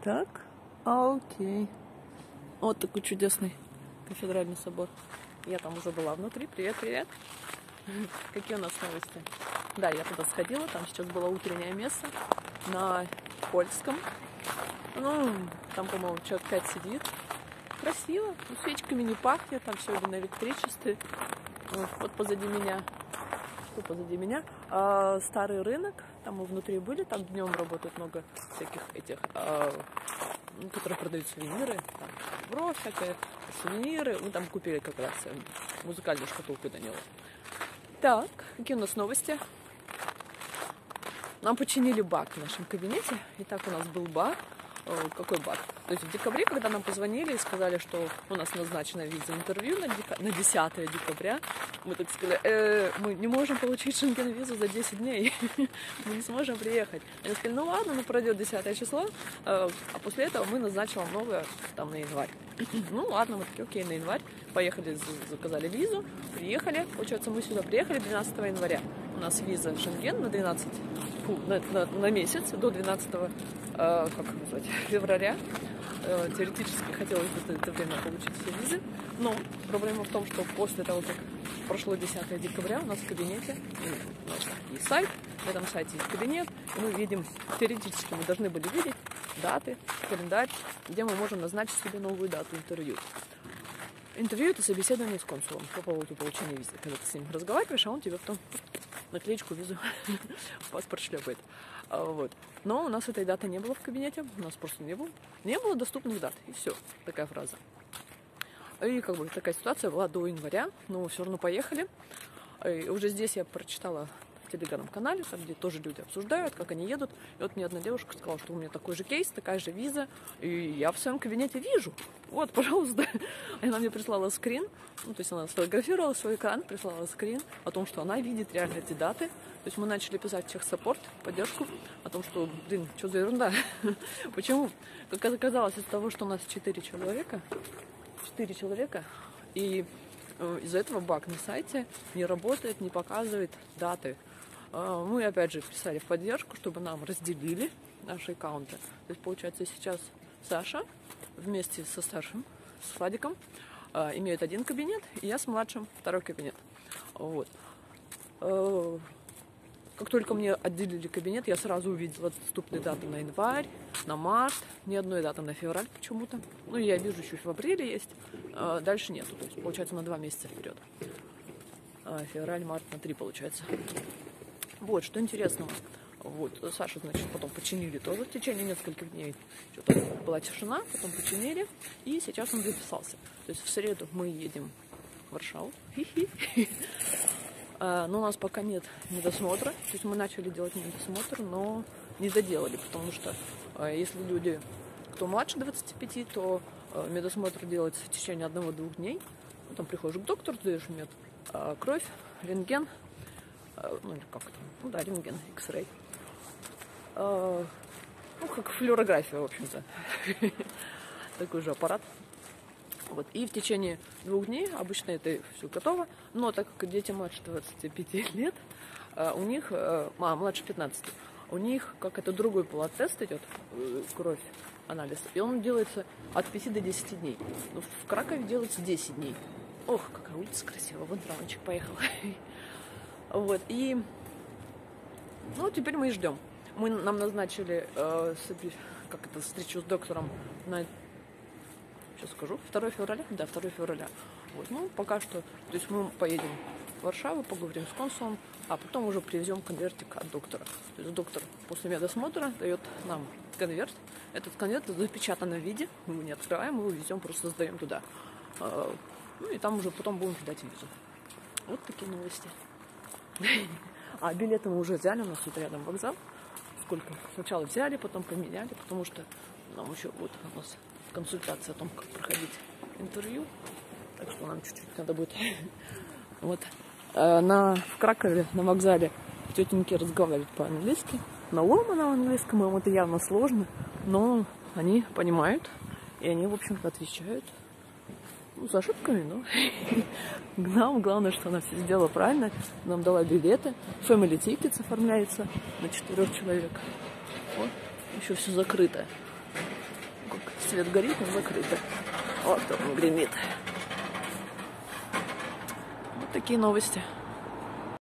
Так, окей. Вот такой чудесный кафедральный собор. Я там уже была внутри. Привет, привет. Какие у нас новости? Да, я туда сходила, там сейчас было утреннее место на Польском. Ну, там, по-моему, человек 5 сидит. Красиво, свечками не пахнет, там все на электричестве. Вот позади меня, что позади меня? Старый рынок, там мы внутри были, там днем работает много всяких этих, которые продают сувениры, там бро всякое, сувениры. Мы там купили как раз музыкальную шкатулку Данила. Так, какие у нас новости? Нам починили баг в нашем кабинете. Итак, у нас был баг. Какой баг? То есть в декабре, когда нам позвонили и сказали, что у нас назначена виза интервью на 10 декабря, мы так сказали, мы не можем получить шенген-визу за 10 дней, мы не сможем приехать. Они сказали, ну ладно, ну пройдет 10 число, а после этого мы назначим новое там на январь. Ну ладно, мы такие, окей, на январь, поехали, заказали визу, приехали, получается, мы сюда приехали 12 января. У нас виза Шенген на 12, на месяц, до 12 февраля. Теоретически хотелось бы за это время получить все визы, но проблема в том, что после того, как прошло 10 декабря, у нас в кабинете, у нас есть сайт, на этом сайте есть кабинет, и мы видим, теоретически мы должны были видеть даты, календарь, где мы можем назначить себе новую дату интервью. Интервью — это собеседование с консулом по поводу получения визы. Когда ты с ним разговариваешь, а он тебе потом наклеечку визу в паспорт шлепает. Вот. Но у нас этой даты не было в кабинете, у нас просто не было доступных дат, и все, такая фраза. И как бы такая ситуация была до января, но все равно поехали. И уже здесь я прочитала в телеграм-канале, там, где тоже люди обсуждают, как они едут. И вот мне одна девушка сказала, что у меня такой же кейс, такая же виза, и я в своем кабинете вижу. Вот, пожалуйста. И она мне прислала скрин, ну, то есть она сфотографировала свой экран, прислала скрин о том, что она видит реально эти даты. То есть мы начали писать в техсаппорт, поддержку, о том, что, блин, что за ерунда? Почему? Как оказалось, из-за того, что у нас 4 человека, и из-за этого баг на сайте не работает, не показывает даты. Мы, опять же, писали в поддержку, чтобы нам разделили наши аккаунты. То есть, получается, сейчас Саша вместе со старшим, с Владиком, имеют один кабинет, и я с младшим второй кабинет. Вот. Как только мне отделили кабинет, я сразу увидела доступные даты на январь, на март, ни одной даты на февраль почему-то. Ну, я вижу, чуть в апреле есть, дальше нету. То есть, получается, на 2 месяца вперед. Февраль, март на 3, получается. Вот, что интересного. Вот, Сашу, значит, потом починили тоже в течение нескольких дней. Что-то была тишина, потом починили, и сейчас он записался. То есть в среду мы едем в Варшаву. Но у нас пока нет медосмотра. То есть мы начали делать медосмотр, но не доделали, потому что если люди, кто младше 25, то медосмотр делается в течение 1-2 дней. Потом приходишь к доктору, сдаешь мед, кровь, рентген, ну или как там, ну да, рентген, X-ray. Ну, как флюорография, в общем-то. Такой же аппарат. Вот. И в течение 2 дней обычно это все готово. Но так как дети младше 25 лет, у них, младше 15, у них как это другой тест идет, кровь, анализ. И он делается от 5 до 10 дней. Но в Кракове делается 10 дней. Ох, какая улица красивая. Вон трамвайчик поехал. Вот. И ну, теперь мы и ждем. Нам назначили встречу с доктором на, сейчас скажу, 2 февраля? Да, 2 февраля. Вот, ну, пока что, то есть мы поедем в Варшаву, поговорим с консулом, а потом уже привезем конвертик от доктора. То есть доктор после медосмотра дает нам конверт. Этот конверт в запечатанном виде, мы его не открываем, мы его везем, просто сдаем туда. Ну, и там уже потом будем ждать визу. Вот такие новости. А билеты мы уже взяли, у нас тут рядом вокзал. Сколько? Сначала взяли, потом поменяли, потому что нам еще вот у нас консультация о том, как проходить интервью. Так что нам чуть-чуть надо будет. Вот. В Кракове, на вокзале, тетеньки разговаривают по-английски. На ломаном английском, им это явно сложно, но они понимают, и они, в общем-то, отвечают. Ну, с ошибками, но нам главное, что она все сделала правильно. Нам дала билеты. Family tickets оформляется на 4 человек. Вот. Еще все закрыто. свет горит, но закрыто. Вот он гремит. Вот такие новости.